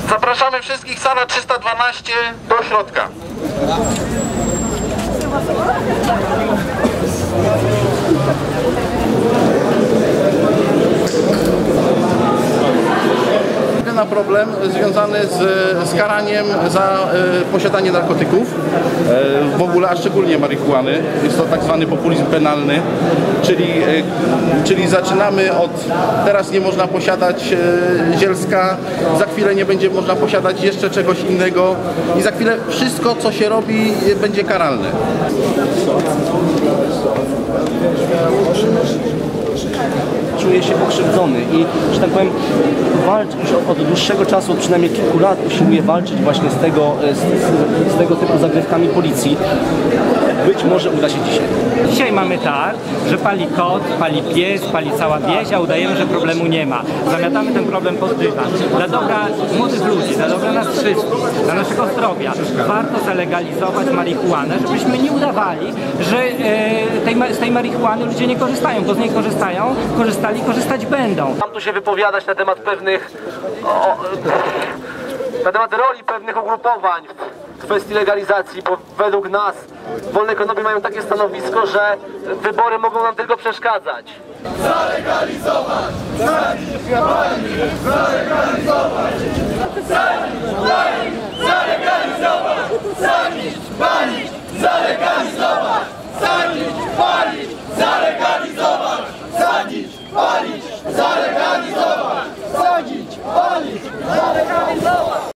Zapraszamy wszystkich, sala 312 do środka. Na problem związany z karaniem za posiadanie narkotyków, w ogóle, a szczególnie marihuany. Jest to tak zwany populizm penalny, czyli zaczynamy od teraz nie można posiadać zielska, za chwilę nie będzie można posiadać jeszcze czegoś innego i za chwilę wszystko, co się robi, będzie karalne. Czuję się pokrzywdzony i, że tak powiem, już od dłuższego czasu, od przynajmniej kilku lat usiłuję walczyć właśnie z tego typu zagrywkami policji. Być może uda się dzisiaj. Dzisiaj mamy tak, że pali kot, pali pies, pali cała wieś, a udajemy, że problemu nie ma. Zamiatamy ten problem pod dywan. Dla dobra młodych ludzi, dla dobra nas wszystkich, dla naszego zdrowia warto zalegalizować marihuanę, żebyśmy nie udawali, że z tej marihuany ludzie nie korzystają, bo z niej korzystają, korzystali, korzystać będą. Mam tu się wypowiadać na temat pewnych, na temat roli pewnych ugrupowań w kwestii legalizacji, bo według nas wolne ekonomie mają takie stanowisko, że wybory mogą nam tylko przeszkadzać. Zalegalizować! Zalegalizować! Zalegalizować!